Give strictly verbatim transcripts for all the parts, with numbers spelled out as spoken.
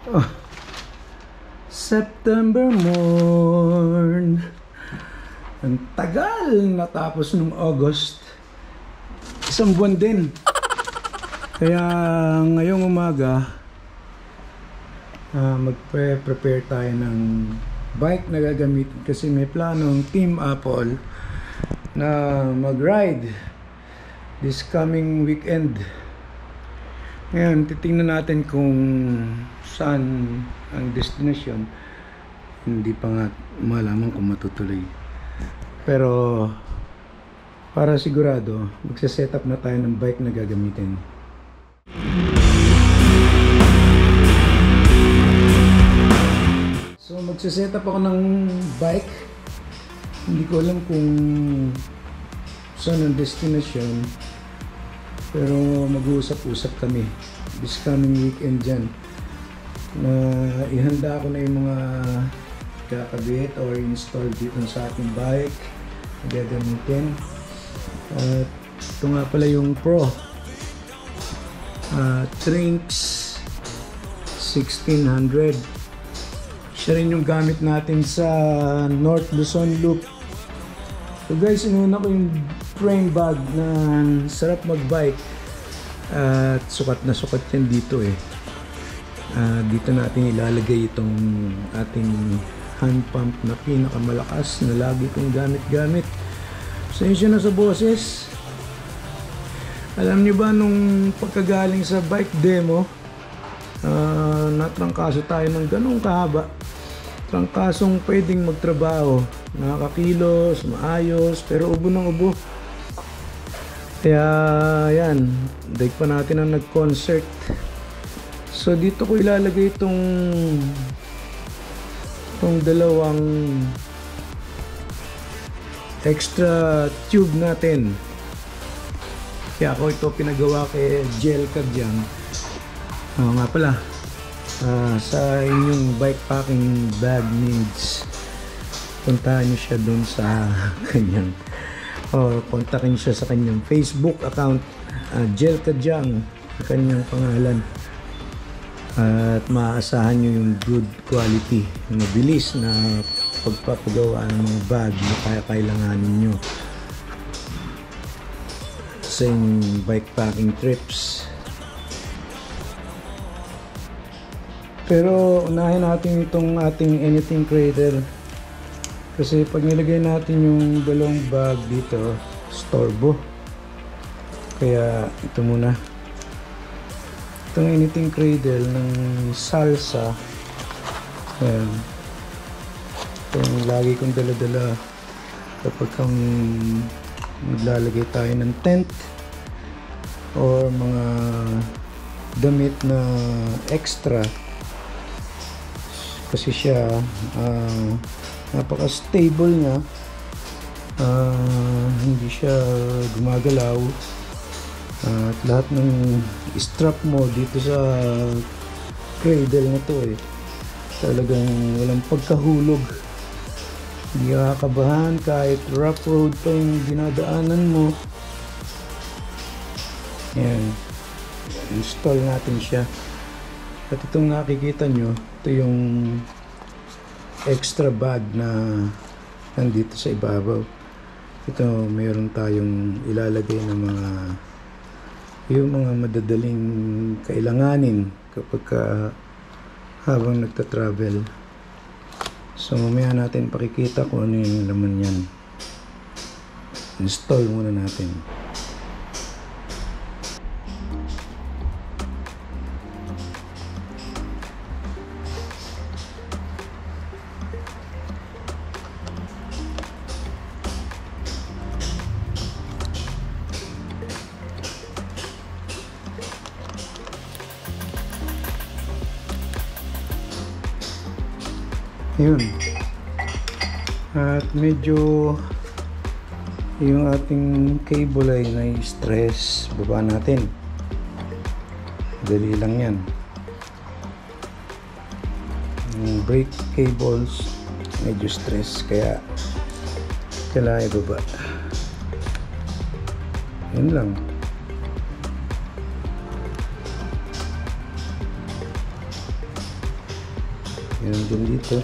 Oh, September morn. Ang tagal natapos nung August. Isang buwan din. Kaya ngayong umaga, uh, magpe-prepare tayo ng bike na gagamitin kasi may planong Team Apple na mag-ride this coming weekend. Ngayon, titingnan natin kung saan ang destination. Hindi pa nga malaman kung matutuloy. Pero para sigurado, magsa-set up na tayo ng bike na gagamitin. So magsa-set up ako ng bike. Hindi ko alam kung saan ang destination. Pero mag-uusap-usap kami this coming weekend dyan. Na ihanda ko na yung mga kakabit or install dito sa ating bike na gagamitin. At ito nga pala yung Pro uh, Trinx sixteen hundred. Siya rin yung gamit natin sa North Luzon Loop. So guys, inuna ko yung frame bag na sarap magbike at sukat na sukat yan dito eh. Uh, dito natin ilalagay itong ating hand pump na pinakamalakas na lagi kong gamit-gamit. Sensya na sa boses. Alam niyo ba nung pagkagaling sa bike demo, uh, natrangkaso tayo ng ganong kahaba. Trangkasong pwedeng magtrabaho, nakakakilos, maayos, pero ubo ng ubo. Kaya yan, daig pa natin ang nag-concert. So dito ko ilalagay itong itong dalawang extra tube natin. Kaya ako ito pinagawa kay Gel Kadyang. Oo nga pala, uh, sa inyong bike packing bag needs, puntahan nyo siya dun sa kanyang o kontakin siya sa kanyang Facebook account, uh, Gel Kadyang, kanyang pangalan. At maaasahan nyo yung good quality, mabilis na pagpapagawa ng mga bag na kaya kailanganin nyo sa inyong bike packing trips. Pero unahin natin itong ating anything cradle kasi pag nilagay natin yung dalawang bag dito, storbo. Kaya ito muna, itong anything cradle ng Salsa. Ayan, itong lagi kong dala-dala kapag kang maglalagay tayo ng tent or mga damit na extra kasi siya uh, napaka stable niya, uh, hindi siya gumagalaw. Uh, at lahat ng strap mo dito sa cradle na to eh, talagang walang pagkahulog. Hindi ka kakabahan kahit rough road pa yung dinadaanan mo. Yan, install natin siya. At itong nakikita nyo, ito yung extra bag na nandito sa ibabaw. Ito, mayroon tayong ilalagay ng mga yung mga madadaling kailanganin kapag ka, habang nagta-travel. So mamaya natin pakikita kung ano yung laman yan. Install muna natin. Yun. At medyo yung ating cable ay na-stress. Baba natin. Dali lang yan. Yung brake cables medyo stress kaya kailangan ibaba. Yun lang. Yan din dito.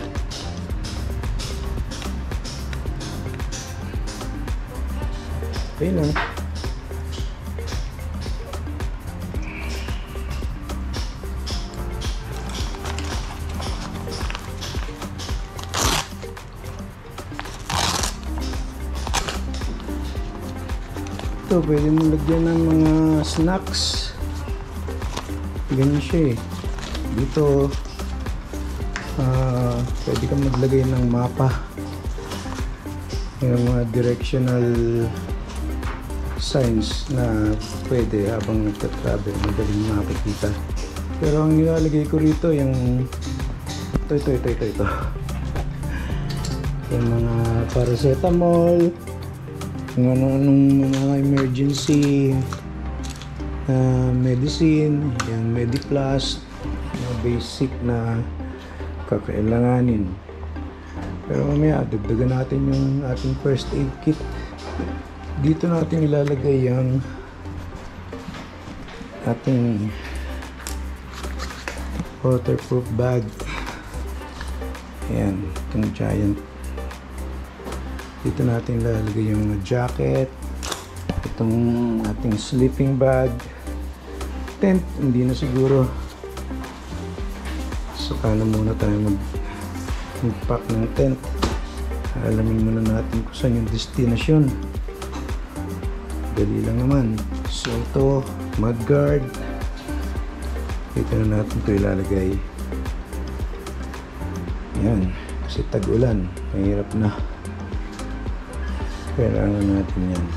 Okay lang. Ito, pwede mo lagyan ng mga snacks. Ganyan siya eh. Dito, uh, pwede kang maglagay ng mapa. Yung mga directional signs na pwede habang nagtatravel, madaling makikita. Pero ang nilalagay ko rito, yung ito, ito, ito, ito, ito. Yung mga paracetamol, kung ano-anong mga emergency uh, medicine, yung Mediplus, mga basic na kakailanganin. Pero mamaya, dagdagan natin yung ating first aid kit. Dito natin ilalagay yung ating waterproof bag. Ayan, itong giant. Dito natin lalagay yung jacket, itong ating sleeping bag, tent, hindi na siguro. Saka na muna tayo mag mag-pack ng tent. Alamin muna natin kung saan yung destinasyon. Dali lang naman. So ito, mudguard. Dito na natin ito ilalagay. Yan, kasi tag-ulan, mahirap na. Kailangan natin yan.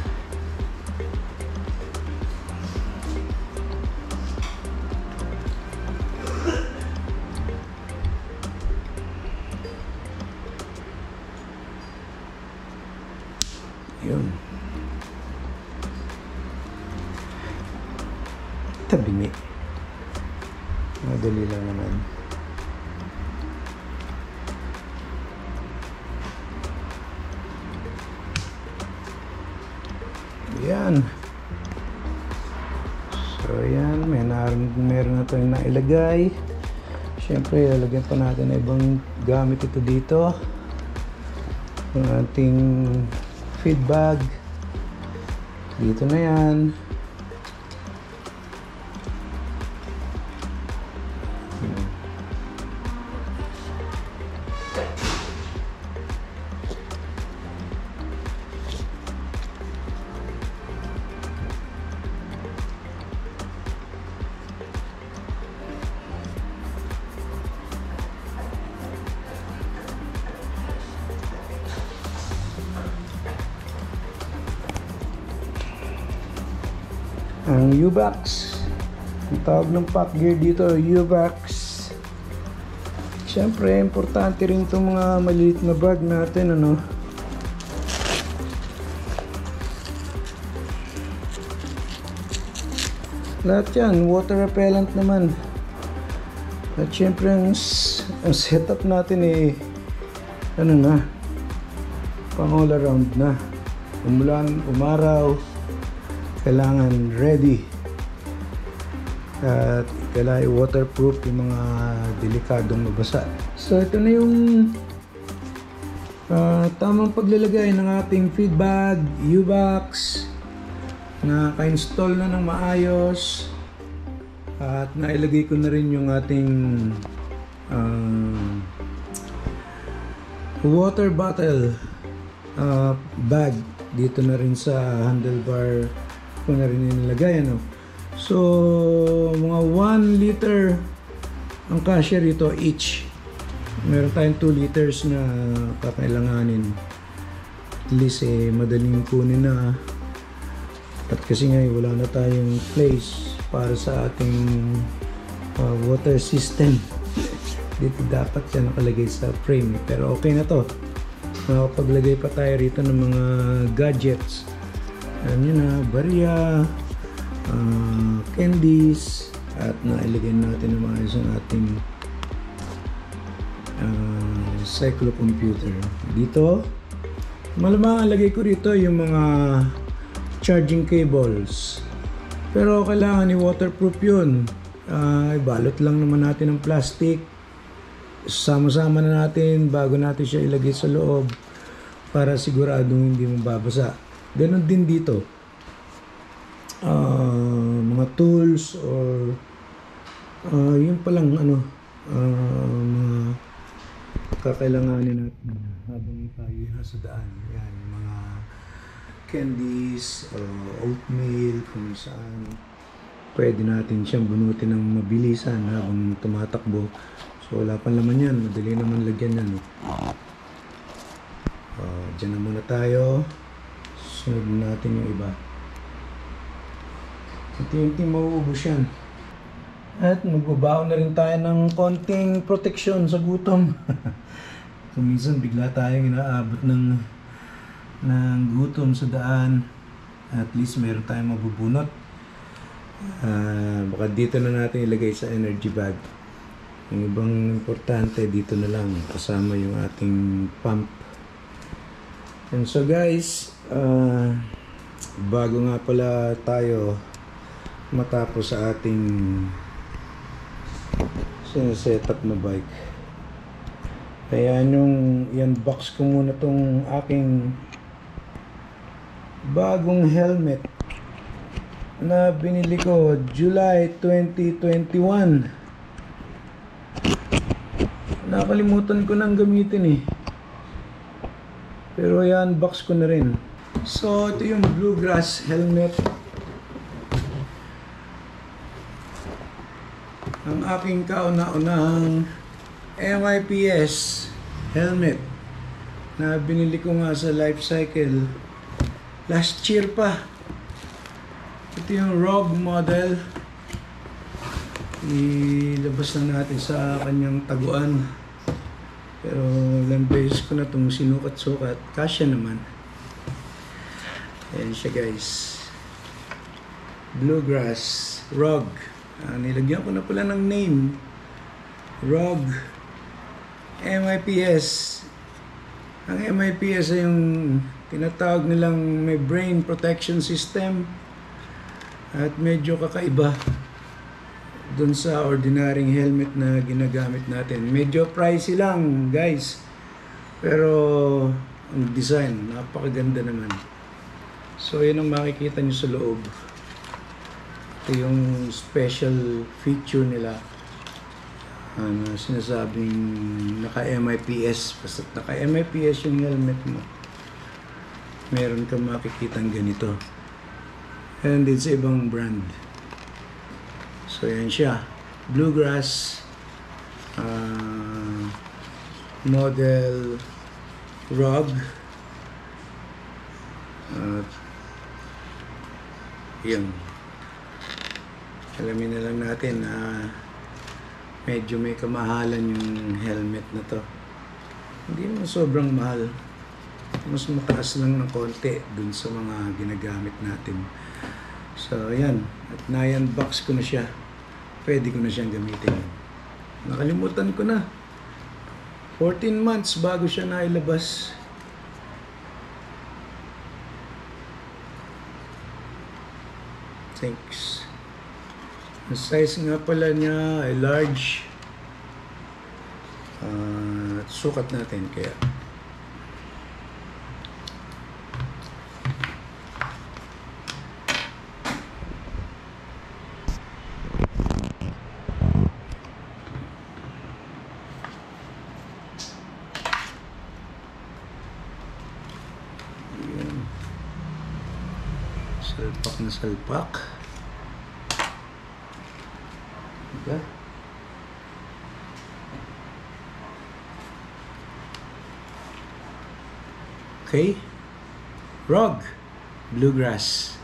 Yun. Tabingi. Madali lang naman. Yan. So yan, may naroon, meron na tayong nailagay. Siyempre, ilalagyan pa natin na ibang gamit ito dito. Yung ating feed bag. Dito na yan. Ang U-Box, ang tawag ng pack gear dito, U-Box. Siyempre, importante rin itong mga maliit na bag natin, ano. Lahat yan, water repellent naman. At siyempre, ang, ang setup natin eh, ano na, pang all around na. Umulan, umaraw, kailangan ready. At kailangan waterproof yung mga delikadong mabasa. So ito na yung uh, tamang paglalagay ng ating feed bag, U-Box. Naka-install na ng maayos. At nailagay ko na rin yung ating uh, water bottle uh, bag. Dito na rin sa handlebar ko na rin nilagay, ano. So mga one liter ang kasya rito each. Meron tayong two liters na kakailanganin. At least eh madaling kunin na. At kasi nga wala na tayong place para sa ating uh, water system. Dito dapat yan nakalagay sa frame, pero okay na to. Nakapaglagay pa tayo rito ng mga gadgets. Alam nyo na, barya, uh, candies, at nailagay natin ng maayos ang ating uh, cyclocomputer. Dito, malamang alagay ko rito yung mga charging cables. Pero kailangan ni waterproof yun. Uh, ibalot lang naman natin ng plastic sama-sama na natin bago natin siya ilagay sa loob para siguradong hindi mababasa. Ganon din dito. Uh, mga tools or uh, yun palang ano, uh, mga kakailanganin natin habang tayo nasa daan. Yan, yung mga candies, uh, oatmeal, kung saan pwede natin siyang bunutin ng mabilisan habang tumatakbo. So wala pang laman yan, madali naman lagyan yan. Uh, dyan na muna tayo. Sunod natin yung iba. Unti-unti mauubos yan. At magbabaon na rin tayo ng konting proteksyon sa gutom. Kung minsan bigla tayong inaabot ng, ng gutom sa daan, at least meron tayong mabubunot. Uh, baka dito na natin ilagay sa energy bag. Yung ibang importante dito na lang kasama yung ating pump. And so guys, uh, bago nga pala tayo matapos sa ating sineset up na bike, kaya yung i-unbox ko muna tong aking bagong helmet na binili ko July twenty twenty-one. Nakalimutan ko nang gamitin eh, pero i-unbox ko na rin. So ito yung Bluegrass helmet, ang aking kauna-unahang M I P S helmet na binili ko nga sa Life Cycle last year pa. Ito yung Rogue model. Ilabas na natin sa kanyang taguan, pero ilang beses ko na itong sinukat-sukat. Kasya naman. Ayan siya guys, Bluegrass Rogue. Uh, nilagyan ko na pala ng name, Rogue M I P S. Ang M I P S ay yung tinatawag nilang may brain protection system, at medyo kakaiba dun sa ordinaryong helmet na ginagamit natin. Medyo pricey lang guys, pero ang design napakaganda naman. So yun ang makikita nyo sa loob. Ito yung special feature nila, ano, sinasabing naka M I P S. Basta naka M I P S yung helmet mo, meron kang makikitang ganito, and din sa ibang brand. So yan siya, Bluegrass uh, model Rogue. Uh, yun, alamin na lang natin na uh, medyo may kamahalan yung helmet na to. Hindi naman sobrang mahal, mas mataas lang ng konti dun sa mga ginagamit natin. So ayan, at na-unbox ko na siya, pwede ko na siyang gamitin. Nakalimutan ko na, fourteen months bago siya nailabas. Thanks. Ang size nga pala niya ay large. Uh, sukat natin kaya. Ayan. Salpak na salpak. Okay. Okay. Rogue Bluegrass.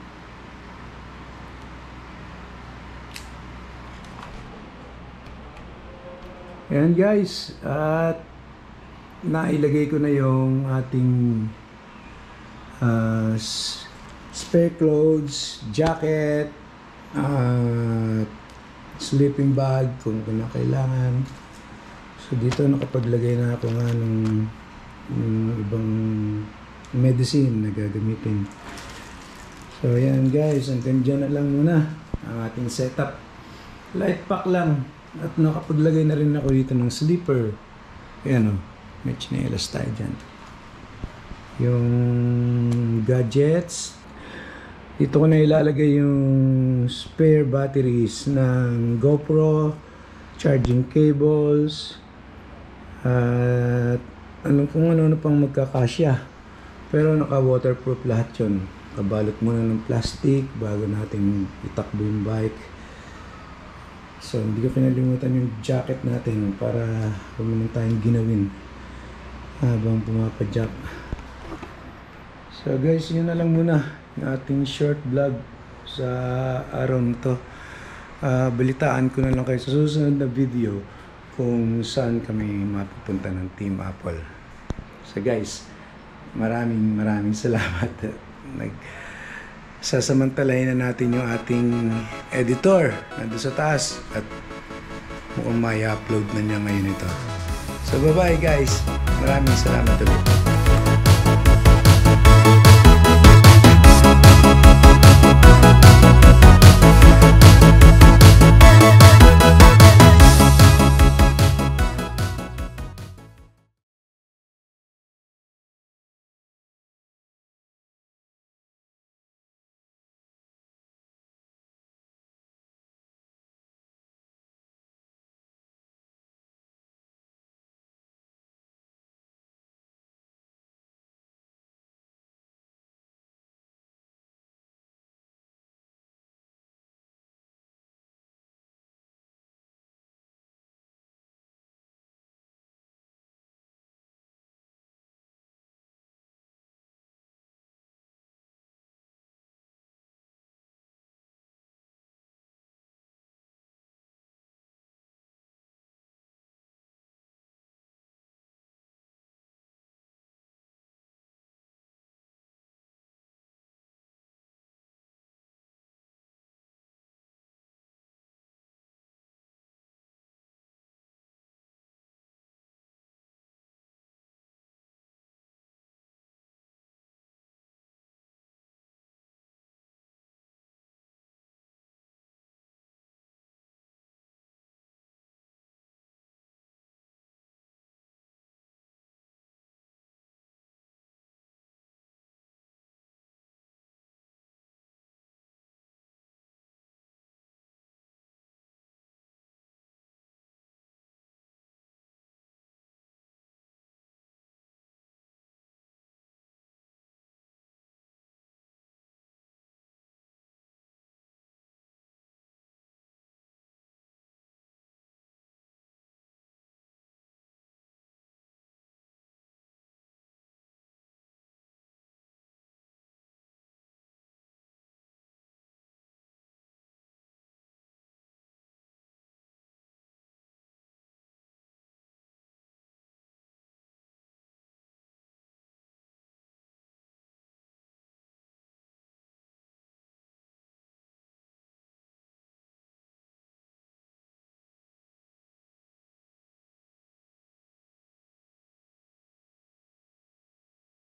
Ayan guys, at nailagay ko na yung ating uh, spare clothes, jacket, uh, sleeping bag kung kailangan. So dito nakapaglagay na ako nga ng, ng ibang medicine na gagamitin. So ayan guys, hanggang dyan na lang muna ang ating setup. Light pack lang. At nakapaglagay na rin ako dito ng slipper. Ayan o, may chinelas tayo dyan. Yung gadgets. Dito ko na ilalagay yung spare batteries ng GoPro, charging cables, at anong kung ano na pang magkakasya. Pero naka-waterproof lahat yun. Kabalot muna ng plastic bago natin itakbo yung bike. So, hindi ko kinalimutan yung jacket natin para huwag naman tayong ginawin habang pumapadyak. So guys, yun na lang muna yung ating short vlog sa araw na to. Uh, balitaan ko na lang kayo sa susunod na video kung saan kami mapupunta ng Team Apple. So guys, maraming maraming salamat. Nag sasamantalahin na natin yung ating editor nandun sa taas at mukhang may upload na niya ngayon ito. So bye bye guys, maraming salamat ulit.